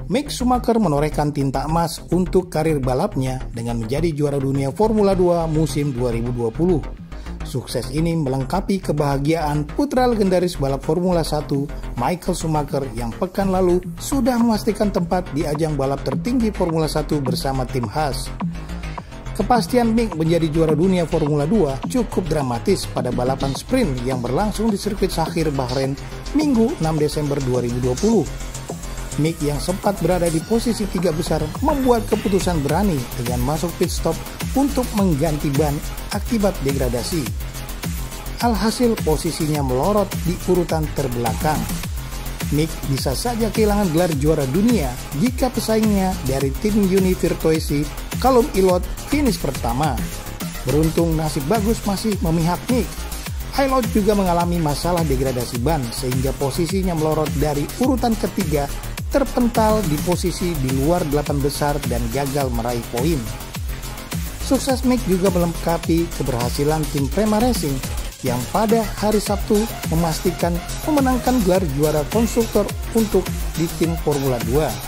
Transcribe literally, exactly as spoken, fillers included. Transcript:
Mick Schumacher menorehkan tinta emas untuk karir balapnya dengan menjadi juara dunia Formula dua musim dua ribu dua puluh. Sukses ini melengkapi kebahagiaan putra legendaris balap Formula satu Michael Schumacher yang pekan lalu sudah memastikan tempat di ajang balap tertinggi Formula satu bersama tim Haas. Kepastian Mick menjadi juara dunia Formula dua cukup dramatis pada balapan sprint yang berlangsung di sirkuit Sakhir Bahrain Minggu enam Desember dua ribu dua puluh. Mick yang sempat berada di posisi tiga besar membuat keputusan berani dengan masuk pit stop untuk mengganti ban akibat degradasi. Alhasil posisinya melorot di urutan terbelakang. Mick bisa saja kehilangan gelar juara dunia jika pesaingnya dari tim Uni Virtuesi Callum Ilott finish pertama. Beruntung nasib bagus masih memihak Mick. Ilott juga mengalami masalah degradasi ban sehingga posisinya melorot dari urutan ketiga terpental di posisi di luar delapan besar dan gagal meraih poin. Sukses Mick juga melengkapi keberhasilan tim Prema Racing yang pada hari Sabtu memastikan memenangkan gelar juara konstruktor untuk di tim Formula dua.